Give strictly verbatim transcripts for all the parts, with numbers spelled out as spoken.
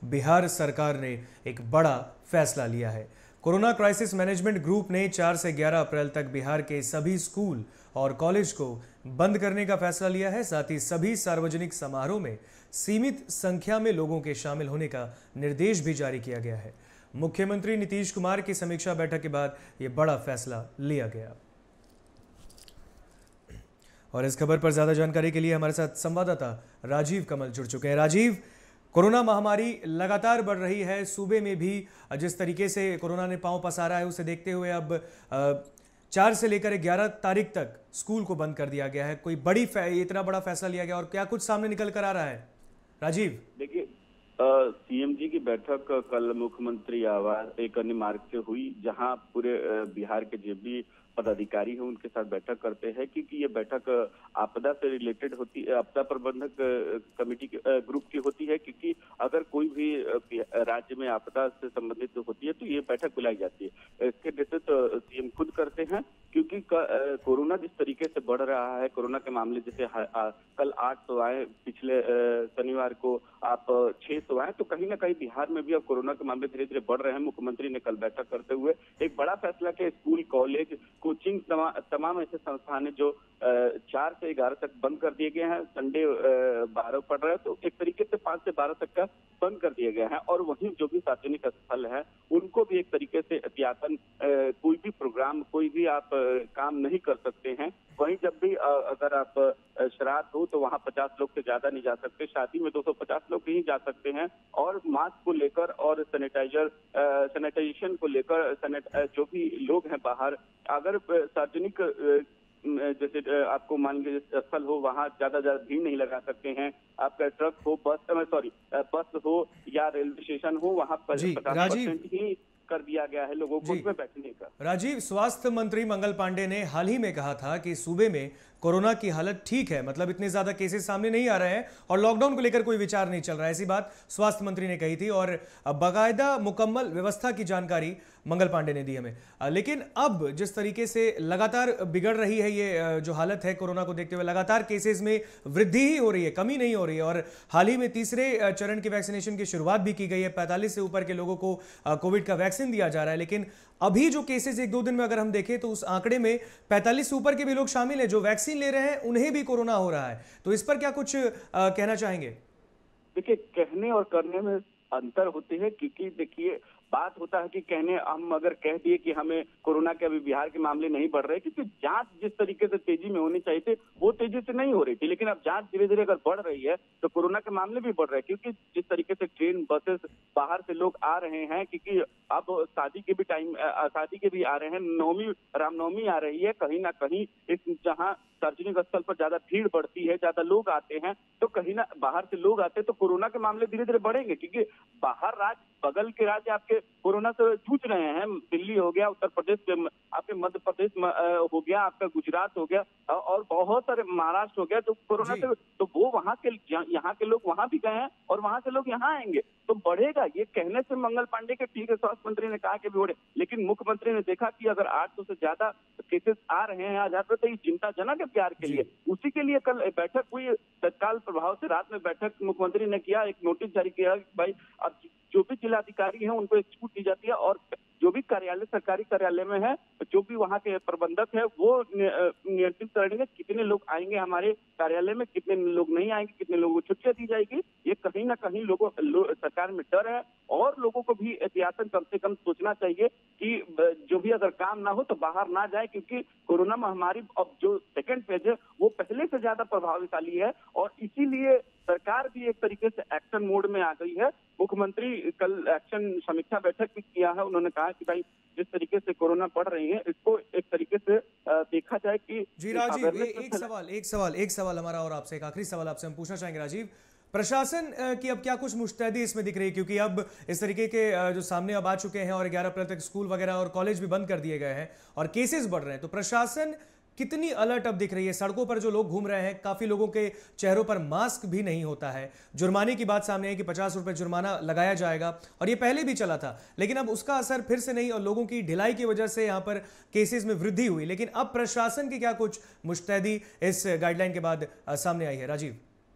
बिहार सरकार ने एक बड़ा फैसला लिया है। कोरोना क्राइसिस मैनेजमेंट ग्रुप ने चार से ग्यारह अप्रैल तक बिहार के सभी स्कूल और कॉलेज को बंद करने का फैसला लिया है। साथ ही सभी सार्वजनिक समारोह में सीमित संख्या में लोगों के शामिल होने का निर्देश भी जारी किया गया है। मुख्यमंत्री नीतीश कुमार की समीक्षा बैठक के बाद यह बड़ा फैसला लिया गया। और इस खबर पर ज्यादा जानकारी के लिए हमारे साथ संवाददाता राजीव कमल जुड़ चुके हैं। राजीव, कोरोना महामारी लगातार बढ़ रही है, सूबे में भी जिस तरीके से कोरोना ने पांव पसारा है उसे देखते हुए अब चार से लेकर ग्यारह तारीख तक स्कूल को बंद कर दिया गया है। कोई बड़ी इतना बड़ा फैसला लिया गया और क्या कुछ सामने निकल कर आ रहा है राजीव? देखिए, सीएम जी की बैठक कल मुख्यमंत्री आवास एक अन्य मार्ग से हुई, जहां पूरे बिहार के जो भी पदाधिकारी हैं उनके साथ बैठक करते हैं, क्योंकि ये बैठक आपदा से रिलेटेड होती है, आपदा प्रबंधक कमेटी ग्रुप की होती है। क्योंकि अगर कोई भी राज्य में आपदा से संबंधित होती है तो ये बैठक बुलाई जाती है। इसके नेतृत्व सीएम खुद करते हैं, क्योंकि कोरोना जिस तरीके से बढ़ रहा है, कोरोना के मामले जैसे कल आठ सौ आए, पिछले शनिवार को आप छह सौ आए, तो कहीं ना कहीं बिहार में भी अब कोरोना के मामले धीरे धीरे बढ़ रहे हैं। मुख्यमंत्री ने कल बैठक करते हुए एक बड़ा फैसला किया। स्कूल, कॉलेज, कोचिंग, तमा, तमाम ऐसे संस्थान है जो चार से ग्यारह तक बंद कर दिए गए हैं। संडे बारह पड़ रहा है तो एक तरीके से पांच से बारह तक का बंद कर दिया गया है। और वहीं जो भी सार्वजनिक स्थल है उनको भी एक तरीके से एहतियातन कोई भी प्रोग्राम, कोई भी आप काम नहीं कर सकते हैं। वहीं जब भी अगर आप श्राद्ध हो तो वहां पचास लोग से ज्यादा नहीं जा सकते, शादी में दो सौ पचास लोग ही जा सकते हैं। और मास्क को लेकर और सैनिटाइजर सैनिटाइजेशन को लेकर जो भी लोग हैं बाहर, अगर सार्वजनिक जैसे आपको मान लीजिए स्थल हो, वहां ज्यादा ज्यादा भीड़ नहीं लगा सकते हैं। आपका ट्रक हो, बस सॉरी बस हो या रेलवे स्टेशन हो, वहां पचास परसेंट ही कर दिया गया है लोगों को उसमें बैठने का। राजीव, स्वास्थ्य मंत्री मंगल पांडे ने हाल ही में कहा था कि सूबे में कोरोना की हालत ठीक है, मतलब इतने ज्यादा केसेस सामने नहीं आ रहे हैं और लॉकडाउन को लेकर कोई विचार नहीं चल रहा है। ऐसी बात स्वास्थ्य मंत्री ने कही थी और बाकायदा मुकम्मल व्यवस्था की जानकारी मंगल पांडे ने दी हमें। लेकिन अब जिस तरीके से लगातार बिगड़ रही है ये जो हालत है कोरोना को देखते हुए, लगातार केसेस में वृद्धि ही हो रही है, कमी नहीं हो रही है। और हाल ही में तीसरे चरण की वैक्सीनेशन की शुरुआत भी की गई है। पैंतालीस से ऊपर के लोगों को कोविड का वैक्सीन दिया जा रहा है। लेकिन अभी जो केसेस एक दो दिन में अगर हम देखें तो उस आंकड़े में पैंतालीस से ऊपर के भी लोग शामिल हैं जो वैक्सीन ले रहे हैं, उन्हें भी कोरोना हो रहा है। तो इस पर क्या कुछ आ, कहना चाहेंगे? देखिए, कहने और करने में अंतर होते हैं, क्योंकि देखिए बात होता है कि कहने हम अगर कह दिए कि हमें कोरोना के अभी बिहार के मामले नहीं बढ़ रहे, क्योंकि जांच जिस तरीके से तेजी में होनी चाहिए थी वो तेजी से नहीं हो रही थी। लेकिन अब जांच धीरे धीरे अगर बढ़ रही है तो कोरोना के मामले भी बढ़ रहे हैं, क्योंकि जिस तरीके से ट्रेन, बसेस बाहर से लोग आ रहे हैं, क्योंकि अब शादी के भी टाइम शादी के भी आ रहे हैं, नवमी रामनवमी आ रही है, कहीं ना कहीं एक जहाँ सार्वजनिक स्थल पर ज्यादा भीड़ बढ़ती है, ज्यादा लोग आते हैं, तो कहीं ना बाहर से लोग आते हैं तो कोरोना के मामले धीरे धीरे बढ़ेंगे। क्योंकि बाहर राज्य, बगल के राज्य आपके कोरोना से जूझ रहे हैं। दिल्ली हो गया, उत्तर प्रदेश के, आपके मध्य प्रदेश हो गया, आपका गुजरात हो गया और बहुत सारे महाराष्ट्र हो गया, तो कोरोना से तो वो वहां के यहाँ के लोग वहां भी गए हैं और वहां से लोग यहाँ आएंगे तो बढ़ेगा। ये कहने से मंगल पांडे के ठीक है, स्वास्थ्य मंत्री ने कहा कि भी बढ़े, लेकिन मुख्यमंत्री ने देखा कि अगर आठ सौ से ज्यादा केसेस आ रहे हैं हजार तो ये चिंताजनक है बिहार के लिए। उसी के लिए कल बैठक हुई, तत्काल प्रभाव से रात में बैठक मुख्यमंत्री ने किया, एक नोटिस जारी किया कि भाई अब जो भी जिलाधिकारी हैं उनको एक छूट दी जाती है और जो भी कार्यालय, सरकारी कार्यालय में है, जो भी वहाँ के प्रबंधक है वो नियंत्रित करेंगे कितने लोग आएंगे हमारे कार्यालय में, कितने लोग नहीं आएंगे, कितने लोगों को छुट्टियां दी जाएगी। ये कहीं ना कहीं लोगों लो, सरकार में डर है और लोगों को भी एहतियातन कम से कम सोचना चाहिए कि जो भी अगर काम ना हो तो बाहर ना जाए, क्योंकि कोरोना महामारी अब जो सेकेंड फेज है वो पहले से ज्यादा प्रभावशाली है और इसीलिए सरकार भी एक तरीके से एक्शन मोड में आ गई है। मुख्यमंत्री कल एक्शन समीक्षा बैठक भी किया है, उन्होंने कहा कि भाई जिस तरीके से कोरोना बढ़ रही है इसको एक तरीके से देखा जाए कि जी राजीव, ए, एक सवाल एक सवाल एक सवाल हमारा और आपसे एक आखिरी सवाल आपसे हम पूछना चाहेंगे राजीव, प्रशासन की अब क्या कुछ मुस्तैदी इसमें दिख रही है? क्योंकि अब इस तरीके के जो सामने अब आ चुके हैं और ग्यारह अप्रैल तक स्कूल वगैरह और कॉलेज भी बंद कर दिए गए हैं और केसेस बढ़ रहे हैं, तो प्रशासन कितनी अलर्ट अब दिख रही है? सड़कों पर जो लोग घूम रहे हैं, काफी लोगों के चेहरों पर मास्क भी नहीं होता है। जुर्माने की बात सामने है कि पचास रुपए जुर्माना लगाया जाएगा और ये पहले भी चला था, लेकिन अब उसका असर फिर से नहीं और लोगों की ढिलाई की वजह से यहाँ पर केसेस में वृद्धि हुई। लेकिन अब प्रशासन की क्या कुछ मुस्तैदी इस गाइडलाइन के बाद सामने आई है राजीव?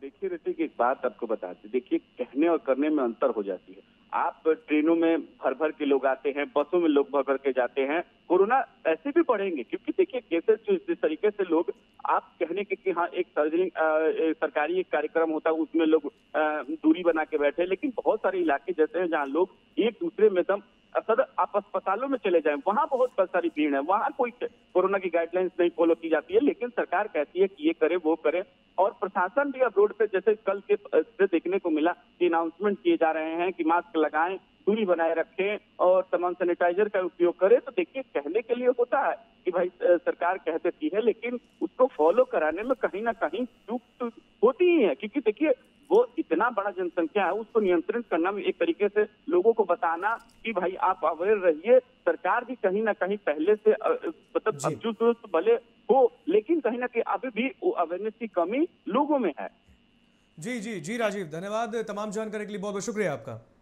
देखिए ऋतिक, एक बात आपको बताते, देखिए कहने और करने में अंतर हो जाती है। आप ट्रेनों में भर भर के लोग आते हैं, बसों में लोग भर भर के जाते हैं, कोरोना ऐसे भी बढ़ेंगे, क्योंकि देखिए केसेस जो जिस तरीके से लोग, आप कहने के कि हाँ एक सार्वजनिक सरकारी एक कार्यक्रम होता है उसमें लोग अ, दूरी बना के बैठे, लेकिन बहुत सारे इलाके जैसे हैं जहाँ लोग एक दूसरे में दम सदर आप अस्पतालों में चले जाएं, वहां बहुत सारी भीड़ है, वहां कोई कोरोना की गाइडलाइंस नहीं फॉलो की जाती है, लेकिन सरकार कहती है कि ये करे वो करे। और प्रशासन भी अब रोड पे, जैसे कल के से देखने को मिला कि अनाउंसमेंट किए जा रहे हैं कि मास्क लगाएं, दूरी बनाए रखें और तमाम सैनिटाइजर का उपयोग करें। तो देखिए कहने के लिए होता है कि भाई सरकार कह देती है, लेकिन उसको फॉलो कराने में कहीं ना कहीं चूक तो होती ही है, क्योंकि देखिए वो इतना बड़ा जनसंख्या है, उसको नियंत्रित करना भी एक तरीके से लोगों को बताना कि भाई आप अवेयर रहिए। सरकार भी कहीं ना कहीं पहले से मतलब अब जो भले हो, लेकिन कहीं ना कहीं अभी भी अवेयरनेस की कमी लोगों में है। जी जी जी राजीव, धन्यवाद तमाम जानकारी के लिए, बहुत बहुत शुक्रिया आपका।